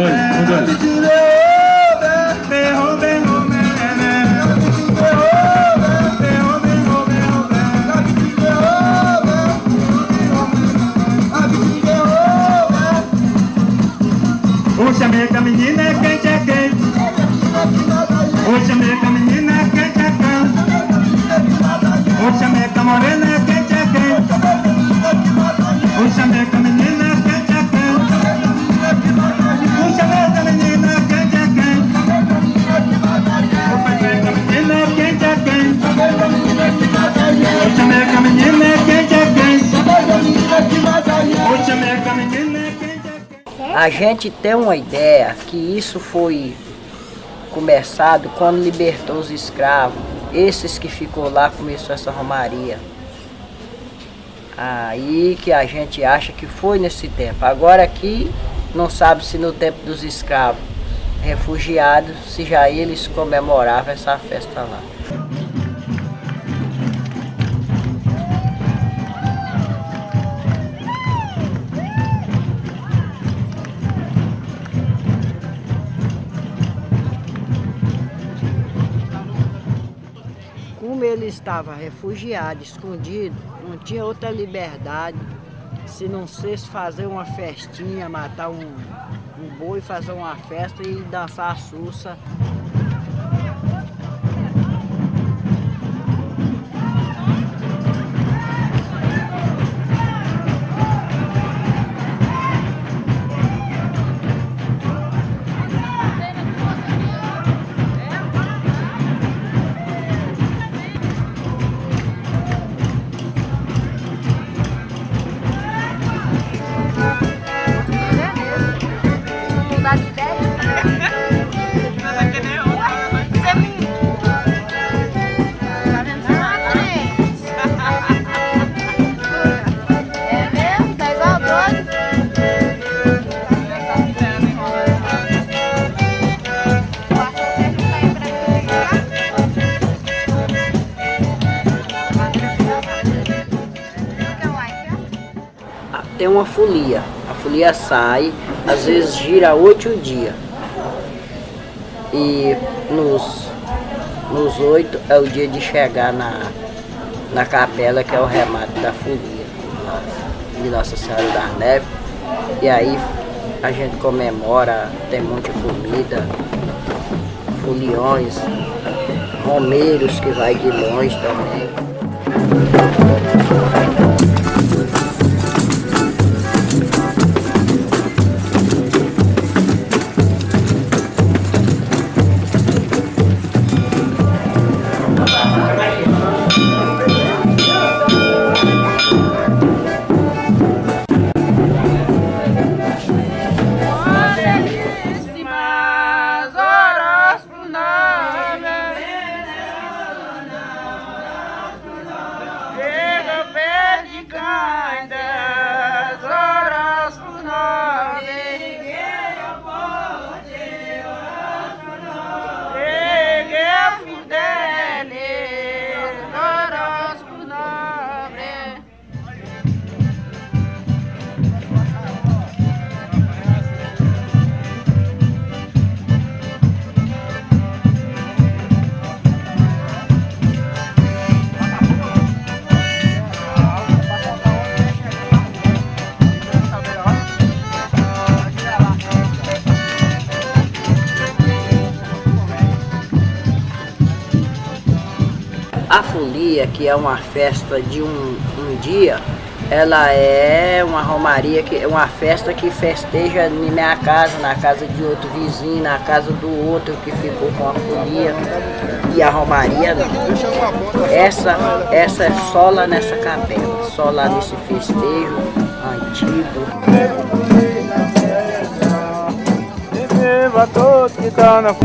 Oxa, minha menina é quente, é quente. Oxa, minha menina é quente, é quente. Oxa, minha morena é quente, é quente. Oxa, minha menina é quente, é quente. Oxa, minha menina é quente, é quente. Oxa, minha menina é quente, é quente. Oxa, minha menina é quente, é quente. Oxa, minha menina é quente. A gente tem uma ideia que isso foi começado quando libertou os escravos. Esses que ficou lá começou essa romaria. Aí que a gente acha que foi nesse tempo. Agora aqui não sabe se no tempo dos escravos refugiados, se já eles comemoravam essa festa lá. Como ele estava refugiado, escondido, não tinha outra liberdade se não fosse fazer uma festinha, matar um boi, fazer uma festa e dançar a sussa. Tem uma folia, a folia sai, às vezes gira 8 dias. E nos 8 é o dia de chegar na capela, que é o remate da folia, de Nossa Senhora das Neves. E aí a gente comemora, tem muita comida, foliões, romeiros que vai de longe também. A folia, que é uma festa de um dia, ela é uma romaria, que é uma festa que festeja na minha casa, na casa de outro vizinho, na casa do outro que ficou com a folia. E a romaria, essa é só lá nessa capela, só lá nesse festejo antigo. Viva todos que estão na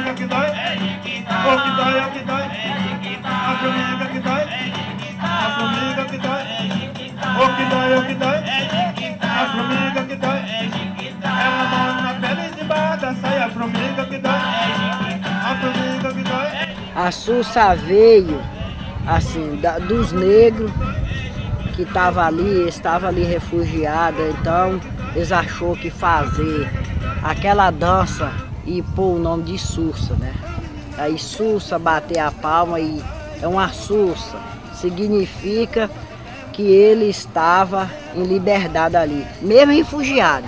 formiga que dói, o que dói é o que dói, a formiga que dói, a formiga que dói, o que dói é o que dói, a formiga que dói, ela mora na pele de baixo da saia, a formiga que dói, a formiga que dói. A Sussa veio, assim, dos negros que estavam ali refugiada, então eles achou que fazer aquela dança e pôr o nome de Sussa, né? Aí Sussa, bater a palma e é uma Sussa, significa que ele estava em liberdade ali, mesmo refugiado.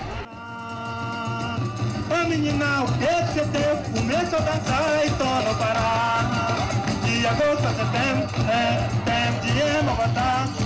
Ô menina, o que você tem? Começa a dançar e só não parar. De agosto a setembro, tempo de Mogotá.